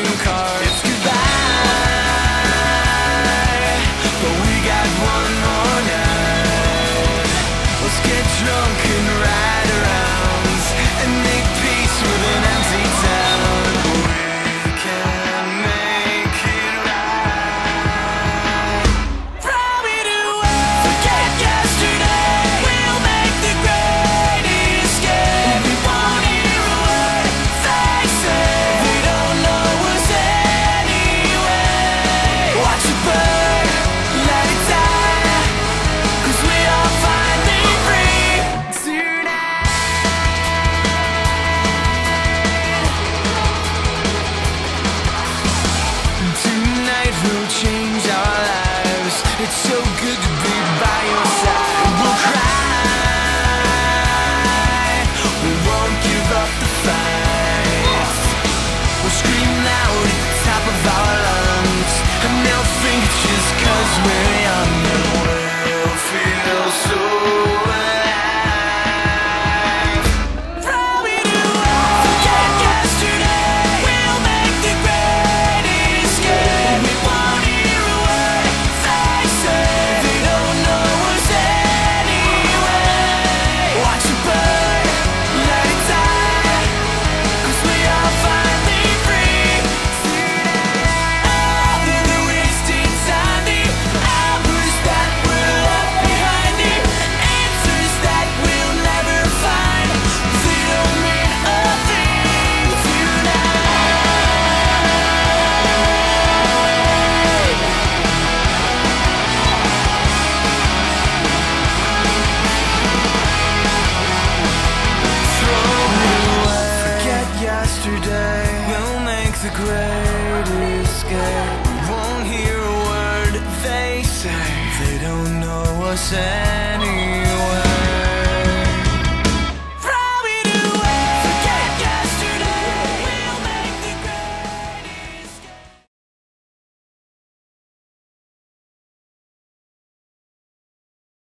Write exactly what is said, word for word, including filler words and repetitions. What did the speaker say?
calling card. It's goodbye, but we got one more night. Let's get drunk and ride around and make peace with an empty town. We can make it right. From here to forget yesterday, we'll make the great escape. We won't hear a word they say. They don't know us anyway. Watch it burn, let it die, 'cause we all finally free tonight. Tonight we'll change our lives. It's so good to be by your side. We'll cry, we won't give up the fight. We'll scream loud at the top of our lungs, and they'll think it's just 'cause we're young, and we'll feel so alive. From here to forget yesterday, we'll make the great escape. We won't hear a word they say. They don't know us anyway. Watch it burn, let it die, 'cause we are finally free tonight. All of the wasted time, the hours that were left behind, the answers that we'll never find, they don't mean a thing tonight. Throw it away. Forget yesterday, we'll make the great escape. We won't hear a word they say. They don't know us anyway.